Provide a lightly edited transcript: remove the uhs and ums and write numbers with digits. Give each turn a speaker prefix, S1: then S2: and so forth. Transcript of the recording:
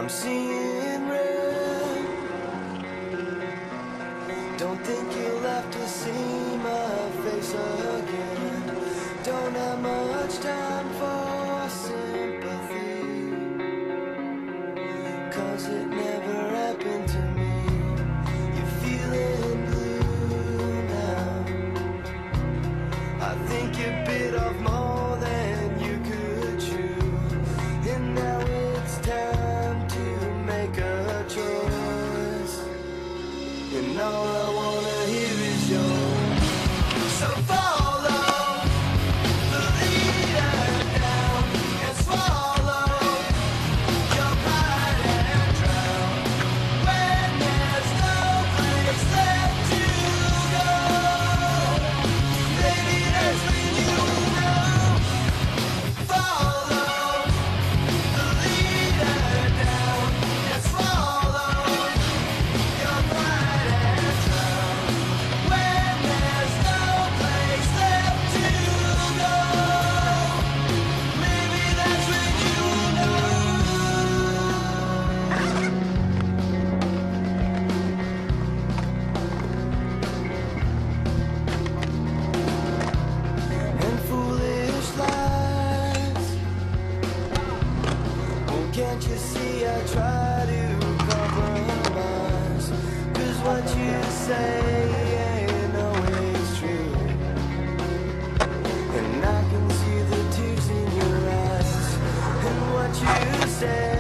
S1: I'm seeing red. Don't think you'll have to see my face again. Don't have much time for sympathy, 'cause it never happened to me. You're feeling blue now. I think you bit off more than you could chew, and now it's time to make a choice. And all I wanna hear is yours. So follow the leader down and swallow your pride and drown. When there's no place left to go, maybe that's when you know. Follow the leader down and swallow your pride and drown. When there's no place left to go, maybe that's when you know. And foolish lies. Oh, can't you see I try to compromise? 'Cause what you say ain't always true, and I can see the tears in your eyes. And what you say